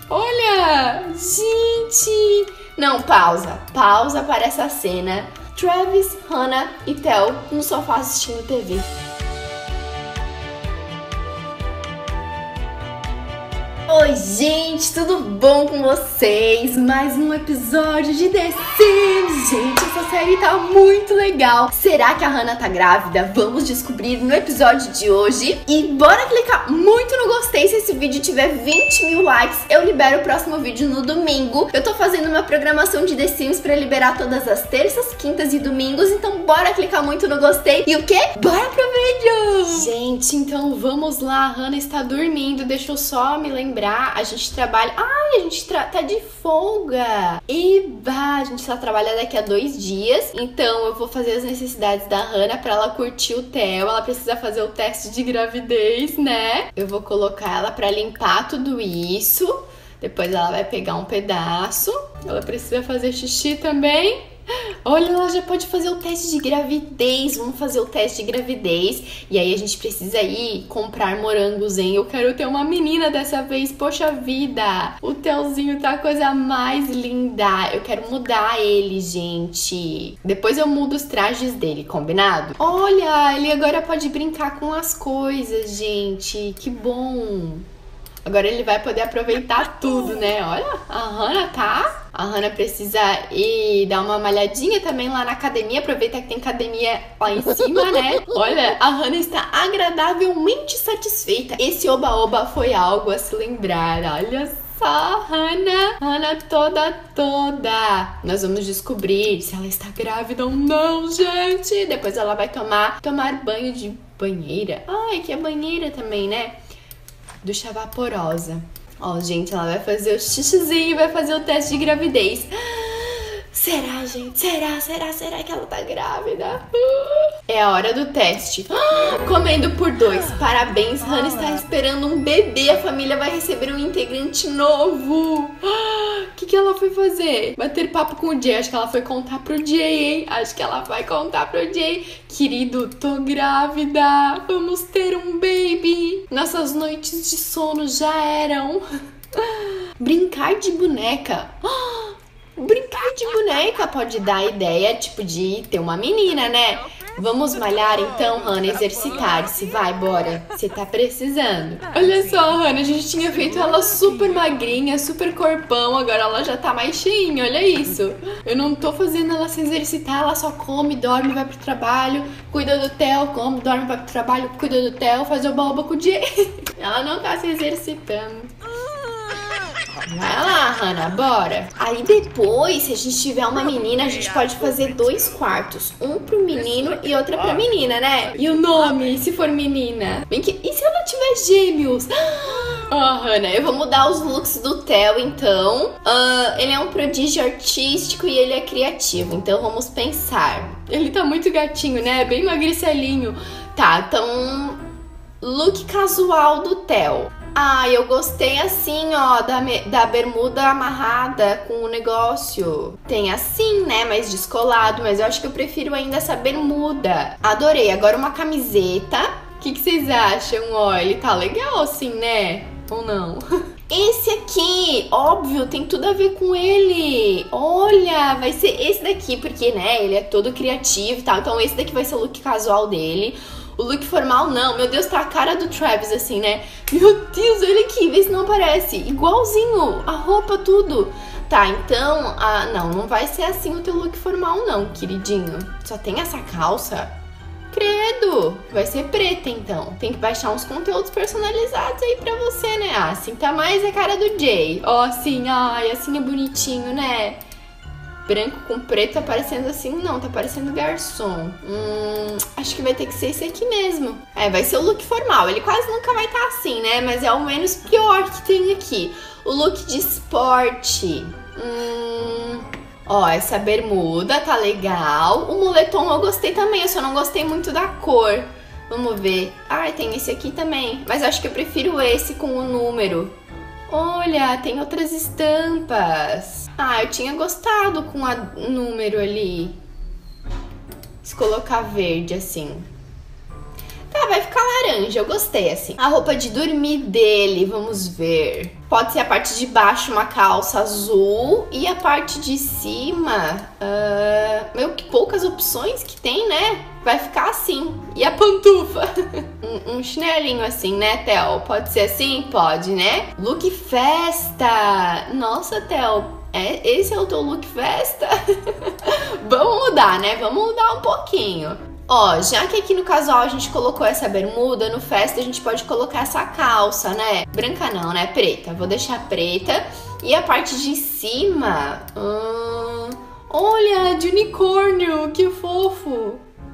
Olha, gente. Não, pausa. Pausa para essa cena. Travis, Hannah e Theo no sofá assistindo TV. Oi, gente, tudo bom com vocês? Mais um episódio de The Sims. Gente, essa série tá muito legal. Será que a Hannah tá grávida? Vamos descobrir no episódio de hoje. E bora clicar muito no gostei. Se esse vídeo tiver 20 mil likes, eu libero o próximo vídeo no domingo. Eu tô fazendo uma programação de The Sims pra liberar todas as terças, quintas e domingos. Então bora clicar muito no gostei. E o quê? Bora pro vídeo! Gente, então vamos lá. A Hannah está dormindo. Deixa eu só me lembrar. A gente trabalha... Ai, a gente tá de folga. Eba, a gente só trabalha daqui a 2 dias. Então eu vou fazer as necessidades da Hannah pra ela curtir o Theo. Ela precisa fazer o teste de gravidez, né? Eu vou colocar ela pra limpar tudo isso. Depois ela vai pegar um pedaço. Ela precisa fazer xixi também. Olha, ela já pode fazer o teste de gravidez. Vamos fazer o teste de gravidez. E aí a gente precisa ir comprar morangos, hein? Eu quero ter uma menina dessa vez. Poxa vida, o Theozinho tá a coisa mais linda. Eu quero mudar ele, gente. Depois eu mudo os trajes dele, combinado? Olha, ele agora pode brincar com as coisas, gente. Que bom. Agora ele vai poder aproveitar tudo, né? Olha, a Hannah tá... A Hannah precisa ir dar uma malhadinha também lá na academia. Aproveitar que tem academia lá em cima, né? Olha, a Hannah está agradavelmente satisfeita. Esse oba-oba foi algo a se lembrar. Olha só, Hannah toda. Nós vamos descobrir se ela está grávida ou não, gente. Depois ela vai tomar banho de banheira. Ai, que é banheira também, né? Ducha vaporosa. Ó, gente, ela vai fazer o xixizinho, vai fazer o teste de gravidez. Será, gente? Será que ela tá grávida? É a hora do teste. Comendo por 2. Parabéns, Hannah está esperando um bebê. A família vai receber um integrante novo. O que ela foi fazer? Bater papo com o Jay. Acho que ela foi contar pro Jay, hein? Acho que ela vai contar pro Jay. Querido, tô grávida. Vamos ter um baby. Nossas noites de sono já eram. Brincar de boneca. Brincar de boneca pode dar a ideia, tipo, de ter uma menina, né? Vamos malhar então, Hannah, exercitar-se. Vai, bora. Você tá precisando. Olha só, Hannah, a gente tinha feito ela super magrinha, super corpão. Agora ela já tá mais cheinha, olha isso. Eu não tô fazendo ela se exercitar. Ela só come, dorme, vai pro trabalho, cuida do Theo, come, dorme, vai pro trabalho, cuida do Theo, faz o baoba com o Jay. Ela não tá se exercitando. Vai lá, Hannah, bora. Aí depois, se a gente tiver uma menina, a gente pode fazer 2 quartos. Um pro menino e outra pra menina, né? E o nome, se for menina? Bem que... E se ela tiver gêmeos? Hannah, eu vou mudar os looks do Theo, então. Ele é um prodígio artístico e ele é criativo. Então vamos pensar. Ele tá muito gatinho, né? Bem magricelinho. Tá, então... Look casual do Theo. Ah, eu gostei assim, ó, da bermuda amarrada com o negócio. Tem assim, né, mais descolado, mas eu acho que eu prefiro ainda essa bermuda. Adorei. Agora uma camiseta. O que vocês acham? Ó, ele tá legal assim, né? Ou não? Esse aqui, óbvio, tem tudo a ver com ele. Olha, vai ser esse daqui, porque, né, ele é todo criativo e tal. Então esse daqui vai ser o look casual dele. O look formal não, meu Deus, tá a cara do Travis assim, né? Meu Deus, olha aqui, vê se não parece. Igualzinho, a roupa, tudo. Tá, então, não vai ser assim o teu look formal não, queridinho. Só tem essa calça. Credo, vai ser preta então. Tem que baixar uns conteúdos personalizados aí pra você, né? Assim tá mais a cara do Jay. Ó, assim, ai, assim é bonitinho, né? Branco com preto tá parecendo assim, não, tá parecendo garçom. Acho que vai ter que ser esse aqui mesmo. É, vai ser o look formal. Ele quase nunca vai estar assim, né? Mas é o menos pior que tem aqui. O look de esporte. Ó, essa bermuda tá legal. O moletom eu gostei também, eu só não gostei muito da cor. Vamos ver. Ai, tem esse aqui também. Mas acho que eu prefiro esse com o número. Olha, tem outras estampas. Ah, eu tinha gostado com o número ali. Se colocar verde assim. Tá vai ficar laranja, eu gostei assim. A roupa de dormir dele, vamos ver. Pode ser a parte de baixo uma calça azul e a parte de cima, meio que poucas opções que tem, né? Vai ficar assim. E a pantufa? um chinelinho assim, né, Theo? Pode ser assim? Pode, né? Look festa! Nossa, Theo, esse é o teu look festa? Vamos mudar, né? Vamos mudar um pouquinho. Ó, já que aqui no casual a gente colocou essa bermuda, no festa a gente pode colocar essa calça, né? Branca não, né? Preta. Vou deixar preta. E a parte de cima... olha, de unicórnio, que fofo!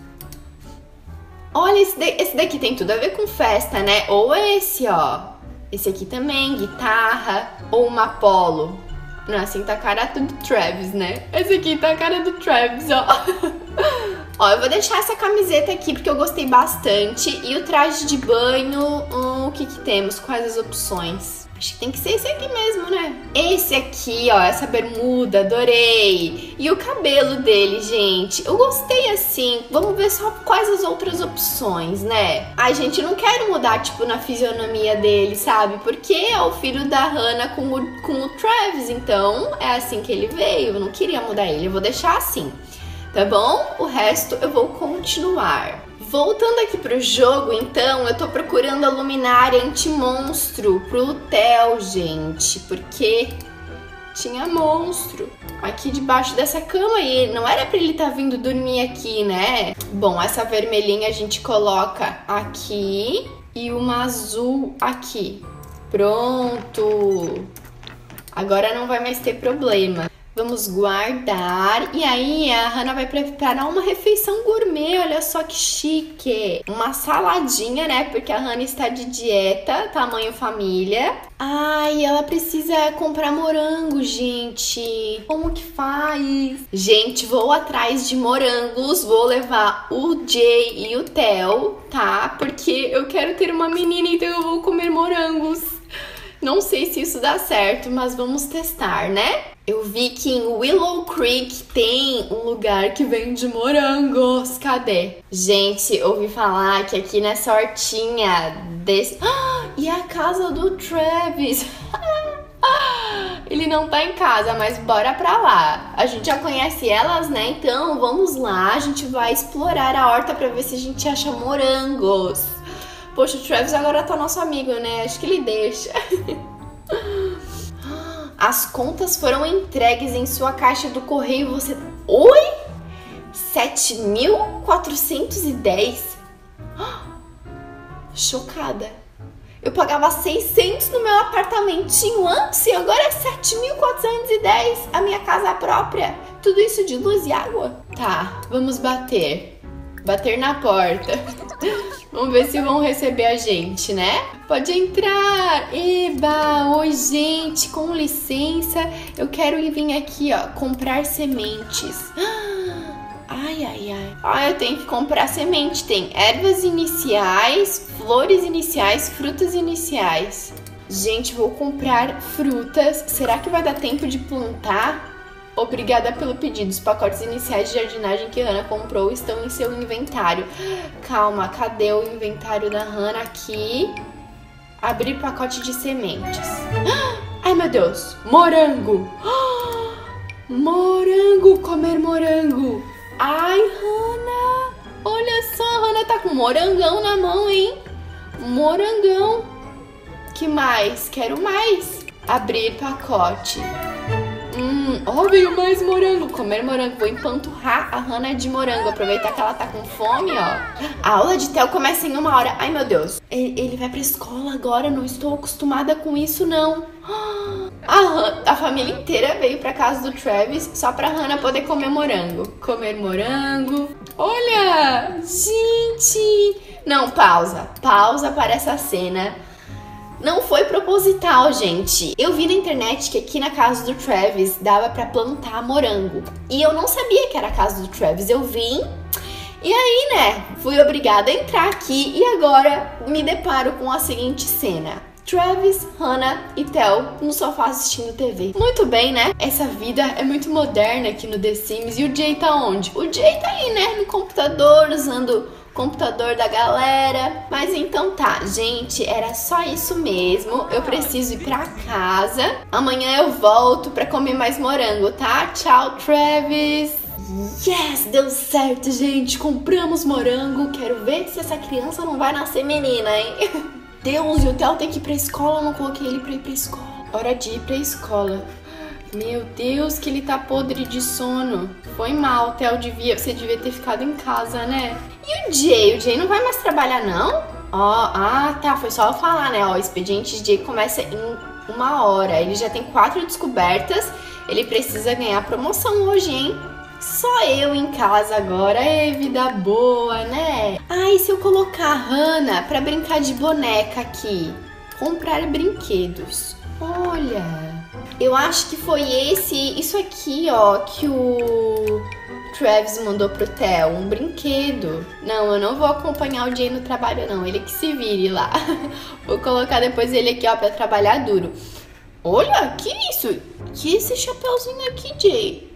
Olha, esse daqui tem tudo a ver com festa, né? Ou esse, ó. Esse aqui também, guitarra. Ou uma polo. Não, assim tá a cara do Travis, né? Esse aqui tá a cara do Travis, ó. Ó, eu vou deixar essa camiseta aqui porque eu gostei bastante. E o traje de banho, o que temos? Quais as opções? Acho que tem que ser esse aqui mesmo, né? Esse aqui, ó, essa bermuda, adorei. E o cabelo dele, gente, eu gostei assim. Vamos ver só quais as outras opções, né? Ai, gente, eu não quero mudar, tipo, na fisionomia dele, sabe? Porque é o filho da Hannah com o Travis, então é assim que ele veio. Eu não queria mudar ele, eu vou deixar assim. Tá bom? O resto eu vou continuar. Voltando aqui pro jogo, então, eu tô procurando a luminária anti-monstro pro Theo, gente. Porque tinha monstro aqui debaixo dessa cama e não era pra ele tá vindo dormir aqui, né? Bom, essa vermelhinha a gente coloca aqui e uma azul aqui. Pronto! Agora não vai mais ter problema. Vamos guardar. E aí a Hannah vai preparar uma refeição gourmet. Olha só que chique. Uma saladinha, né? Porque a Hannah está de dieta, tamanho família. Ai, ela precisa comprar morango, gente. Como que faz? Gente, vou atrás de morangos. Vou levar o Jay e o Theo, tá? Porque eu quero ter uma menina, então eu vou comer morangos. Não sei se isso dá certo, mas vamos testar, né? Eu vi que em Willow Creek tem um lugar que vende morangos. Cadê? Gente, ouvi falar que aqui nessa hortinha desse... e a casa do Travis. Ele não tá em casa, mas bora pra lá. A gente já conhece elas, né? Então vamos lá, a gente vai explorar a horta pra ver se a gente acha morangos. Poxa, o Travis agora tá nosso amigo, né? Acho que ele deixa. As contas foram entregues em sua caixa do correio. Você... Oi? 7.410? Chocada. Eu pagava 600 no meu apartamentinho antes e agora é 7.410 a minha casa própria. Tudo isso de luz e água? Tá, vamos bater. Bater na porta. Vamos ver se vão receber a gente, né? Pode entrar. Eba, oi gente, com licença. Eu quero vir aqui, ó, comprar sementes. Ai, ai, ai. Ah, eu tenho que comprar semente. Tem ervas iniciais, flores iniciais, frutas iniciais. Gente, vou comprar frutas. Será que vai dar tempo de plantar? Obrigada pelo pedido. Os pacotes iniciais de jardinagem que a Hannah comprou estão em seu inventário. Calma, cadê o inventário da Hannah? Aqui. Abrir pacote de sementes. Ai, meu Deus. Morango. Morango. Comer morango. Ai, Hannah. Olha só, a Hannah tá com morangão na mão, hein? Morangão. Que mais? Quero mais. Abrir pacote. Ó, veio mais morango. Comer morango. Vou empanturrar a Hannah de morango. Aproveitar que ela tá com fome, ó. A aula de Theo começa em 1 hora. Ai, meu Deus. Ele vai pra escola agora. Não estou acostumada com isso, não. A família inteira veio pra casa do Travis só pra Hannah poder comer morango. Comer morango. Olha! Gente! Não, pausa. Pausa para essa cena. Não foi proposital, gente. Eu vi na internet que aqui na casa do Travis dava pra plantar morango. E eu não sabia que era a casa do Travis. Eu vim e aí, né, fui obrigada a entrar aqui e agora me deparo com a seguinte cena. Travis, Hannah e Theo no sofá assistindo TV. Muito bem, né? Essa vida é muito moderna aqui no The Sims. E o Jay tá onde? O Jay tá aí, né, no computador, usando computador da galera. Mas então tá, gente, era só isso mesmo. Eu preciso ir pra casa. Amanhã eu volto pra comer mais morango, tá? Tchau, Travis! Yes, deu certo, gente. Compramos morango. Quero ver se essa criança não vai nascer menina, hein? Deus, e o Theo tem que ir pra escola. Eu não coloquei ele pra ir pra escola. Hora de ir pra escola. Meu Deus, que ele tá podre de sono. Foi mal, Theo, você devia ter ficado em casa, né? E o Jay? O Jay não vai mais trabalhar, não? Ó, tá, foi só eu falar, né? Ó, o expediente de Jay começa em 1 hora. Ele já tem 4 descobertas. Ele precisa ganhar promoção hoje, hein? Só eu em casa agora, vida boa, né? E se eu colocar a Hannah pra brincar de boneca aqui? Comprar brinquedos. Olha, eu acho que foi isso aqui, ó, que o Travis mandou pro Theo, um brinquedo. Não, eu não vou acompanhar o Jay no trabalho, não, ele que se vire lá. Vou colocar depois ele aqui, ó, pra trabalhar duro. Olha, que isso? Que esse chapeuzinho aqui, Jay?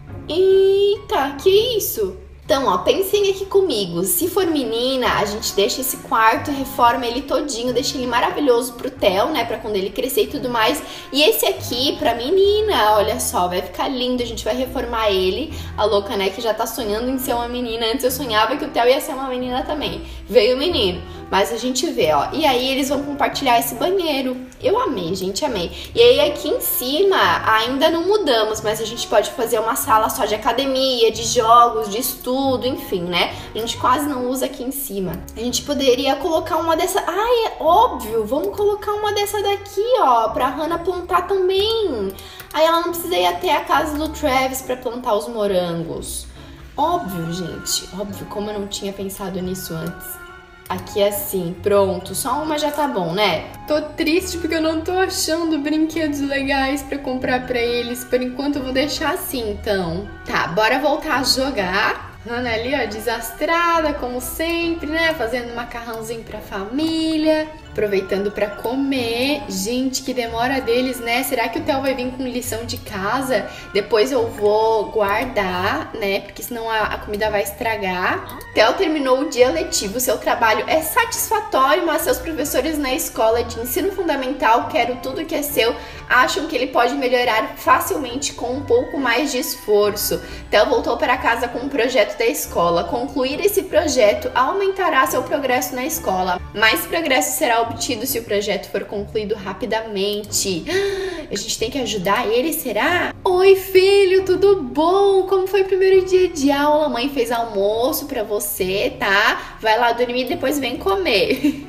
Eita, que isso? Então, ó, pensem aqui comigo. Se for menina, a gente deixa esse quarto, reforma ele todinho, deixa ele maravilhoso pro Theo, né? Pra quando ele crescer e tudo mais. E esse aqui, pra menina, olha só, vai ficar lindo. A gente vai reformar ele. A louca, né, que já tá sonhando em ser uma menina. Antes eu sonhava que o Theo ia ser uma menina também. Veio o menino. Mas a gente vê, ó. E aí eles vão compartilhar esse banheiro. Eu amei, gente, amei. E aí aqui em cima ainda não mudamos, mas a gente pode fazer uma sala só de academia, de jogos, de estudo, enfim, né? A gente quase não usa aqui em cima. A gente poderia colocar uma dessa... é óbvio! Vamos colocar uma dessa daqui, ó, pra Hannah plantar também. Aí ela não precisa ir até a casa do Travis pra plantar os morangos. Óbvio, gente. Óbvio, como eu não tinha pensado nisso antes. Aqui assim, pronto, só uma já tá bom, né? Tô triste porque eu não tô achando brinquedos legais pra comprar pra eles. Por enquanto eu vou deixar assim, então. Tá, bora voltar a jogar. Hannah ali, ó, desastrada, como sempre, né? Fazendo macarrãozinho pra família. Aproveitando pra comer. Gente, que demora deles, né? Será que o Theo vai vir com lição de casa? Depois eu vou guardar, né? Porque senão a comida vai estragar. Theo terminou o dia letivo. Seu trabalho é satisfatório, mas seus professores na escola de ensino fundamental, quero tudo que é seu, acham que ele pode melhorar facilmente com um pouco mais de esforço. Theo voltou para casa com um projeto da escola. Concluir esse projeto aumentará seu progresso na escola. Mais progresso será obtido se o projeto for concluído rapidamente. A gente tem que ajudar ele, será? Oi, filho, tudo bom? Como foi o primeiro dia de aula? A mãe fez almoço pra você, tá? Vai lá dormir e depois vem comer.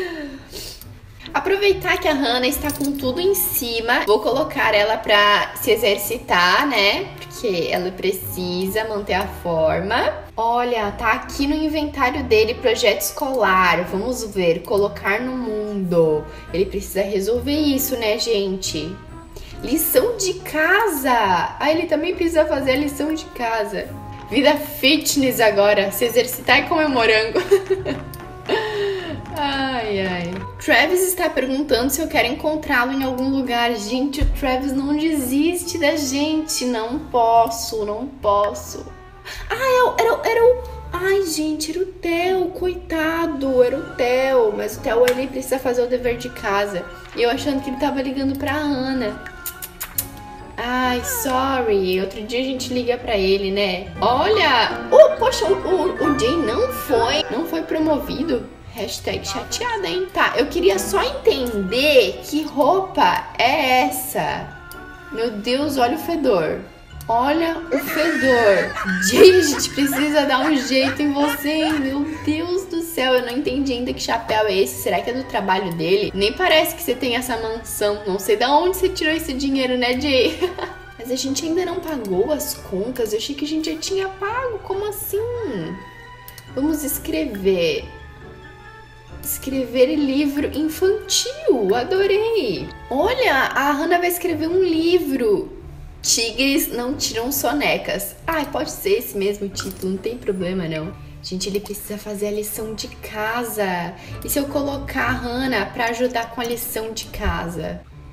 Aproveitar que a Hannah está com tudo em cima, vou colocar ela pra se exercitar, né? Porque ela precisa manter a forma. Olha, tá aqui no inventário dele, projeto escolar. Vamos ver, colocar no mundo. Ele precisa resolver isso, né, gente? Lição de casa. Ele também precisa fazer a lição de casa. Vida fitness agora, se exercitar e comer morango. Ai. Travis está perguntando se eu quero encontrá-lo em algum lugar. Gente, o Travis não desiste da gente. Não posso. Ai, gente, era o Theo, coitado. Era o Theo. Mas o Theo, ele precisa fazer o dever de casa. E eu achando que ele tava ligando pra Hannah. Ai, sorry. Outro dia a gente liga pra ele, né? Olha! Poxa, o Jay não foi promovido. Hashtag chateada, hein? Tá, eu queria só entender que roupa é essa. Meu Deus, olha o fedor. Olha o fedor. Jay, a gente precisa dar um jeito em você, hein? Meu Deus do céu, eu não entendi ainda que chapéu é esse. Será que é do trabalho dele? Nem parece que você tem essa mansão. Não sei de onde você tirou esse dinheiro, né, Jay? Mas a gente ainda não pagou as contas. Eu achei que a gente já tinha pago. Como assim? Vamos escrever. Escrever livro infantil. Adorei. Olha, a Hannah vai escrever um livro. Tigres não tiram sonecas. Pode ser esse mesmo título, não tem problema não. Gente, ele precisa fazer a lição de casa. E se eu colocar a Hannah pra ajudar com a lição de casa?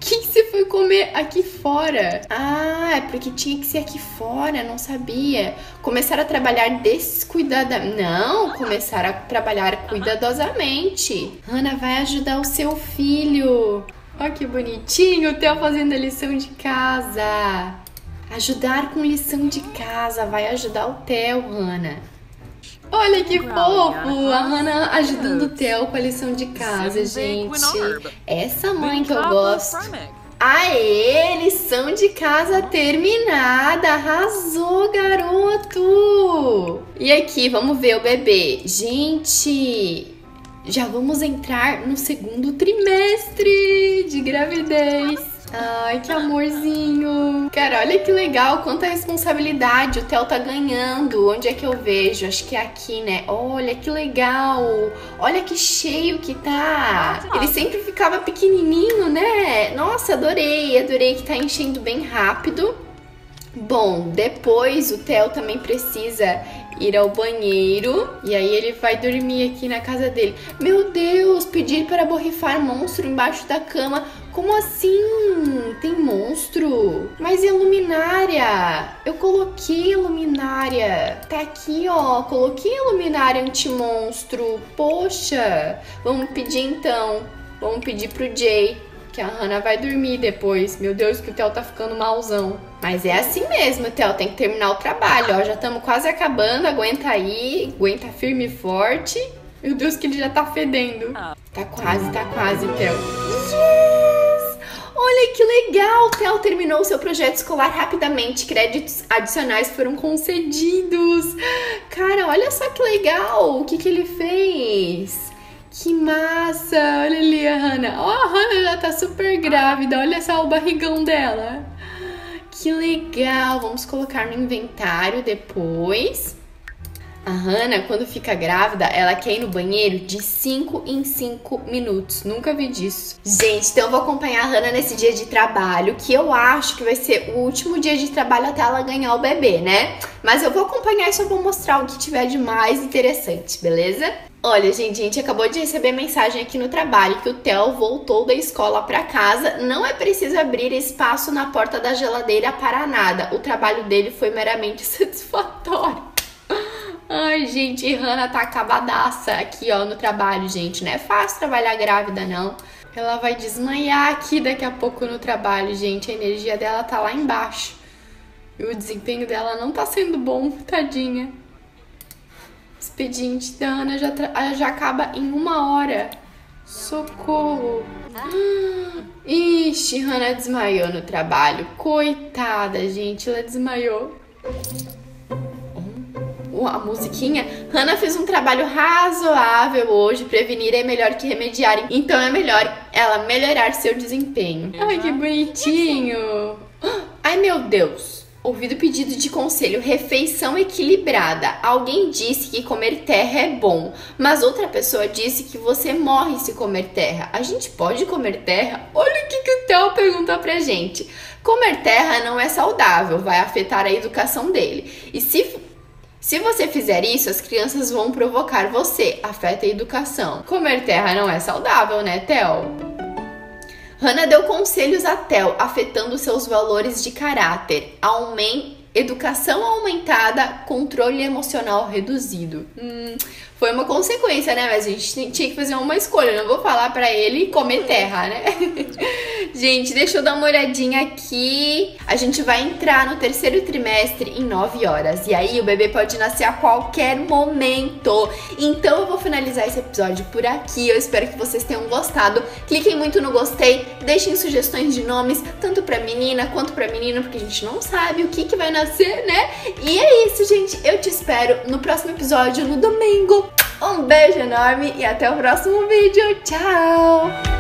que você foi comer aqui fora? Ah, é porque tinha que ser aqui fora, não sabia. Começar a trabalhar descuidadamente. Não, começar a trabalhar cuidadosamente. Hannah vai ajudar o seu filho. Olha que bonitinho, o Theo fazendo a lição de casa. Ajudar com lição de casa, vai ajudar o Theo, Hannah. Olha que fofo, a Hannah ajudando o Theo com a lição de casa, gente. Essa mãe que eu gosto. Aê, lição de casa terminada, arrasou, garoto. E aqui, vamos ver o bebê. Gente, já vamos entrar no segundo trimestre de gravidez. Ai, que amorzinho. Cara, olha que legal, quanta responsabilidade o Theo tá ganhando. Onde é que eu vejo? Acho que é aqui, né? Olha que legal. Olha que cheio que tá. Ele sempre ficava pequenininho, né? Nossa, adorei. Adorei que tá enchendo bem rápido. Bom, depois o Theo também precisa ir ao banheiro. E aí ele vai dormir aqui na casa dele. Meu Deus, pedir para borrifar monstro embaixo da cama. Como assim? Tem monstro? Mas e a luminária? Eu coloquei a luminária. Tá aqui, ó. Coloquei a luminária anti-monstro. Poxa. Vamos pedir então. Vamos pedir pro Jay. Que a Hannah vai dormir depois. Meu Deus, que o Theo tá ficando malzão. Mas é assim mesmo, Theo. Tem que terminar o trabalho, ó. Já estamos quase acabando. Aguenta aí. Aguenta firme e forte. Meu Deus, que ele já tá fedendo. Tá quase, Theo. Olha que legal! O Theo terminou seu projeto escolar rapidamente. Créditos adicionais foram concedidos. Cara, olha só que legal! O que ele fez? Que massa! Olha ali a Hannah. Ó, a Hannah já tá super grávida. Olha só o barrigão dela. Que legal! Vamos colocar no inventário depois. A Hannah, quando fica grávida, ela quer ir no banheiro de 5 em 5 minutos. Nunca vi disso. Gente, então eu vou acompanhar a Hannah nesse dia de trabalho, que eu acho que vai ser o último dia de trabalho até ela ganhar o bebê, né? Mas eu vou acompanhar e só vou mostrar o que tiver de mais interessante, beleza? Olha, gente, a gente acabou de receber mensagem aqui no trabalho que o Theo voltou da escola para casa. Não é preciso abrir espaço na porta da geladeira para nada. O trabalho dele foi meramente satisfatório. Ai, gente, Hannah tá acabadaça aqui, ó, no trabalho, gente. Não é fácil trabalhar grávida, não. Ela vai desmaiar aqui daqui a pouco no trabalho, gente. A energia dela tá lá embaixo. E o desempenho dela não tá sendo bom, tadinha. O expediente da Hannah já acaba em 1 hora. Socorro. Ixi, Hannah desmaiou no trabalho. Coitada, gente, ela desmaiou. A musiquinha. Hannah fez um trabalho razoável hoje. Prevenir é melhor que remediar. Então é melhor ela melhorar seu desempenho. Ai, que bonitinho. Ai, meu Deus. Ouvido pedido de conselho. Refeição equilibrada. Alguém disse que comer terra é bom, mas outra pessoa disse que você morre se comer terra. A gente pode comer terra? Olha o que o Theo perguntou pra gente. Comer terra não é saudável. Vai afetar a educação dele. E se você fizer isso, as crianças vão provocar você. Afeta a educação. Comer terra não é saudável, né, Theo? Hannah deu conselhos a Theo, afetando seus valores de caráter. Educação aumentada, controle emocional reduzido. Foi uma consequência, né? Mas a gente tinha que fazer uma escolha. Eu não vou falar pra ele comer terra, né? Gente, deixa eu dar uma olhadinha aqui. A gente vai entrar no 3º trimestre em 9 horas. E aí o bebê pode nascer a qualquer momento. Então eu vou finalizar esse episódio por aqui. Eu espero que vocês tenham gostado. Cliquem muito no gostei. Deixem sugestões de nomes, tanto pra menina quanto pra menino, porque a gente não sabe o que vai nascer, né? E é isso, gente. Eu te espero no próximo episódio, no domingo. Um beijo enorme e até o próximo vídeo. Tchau!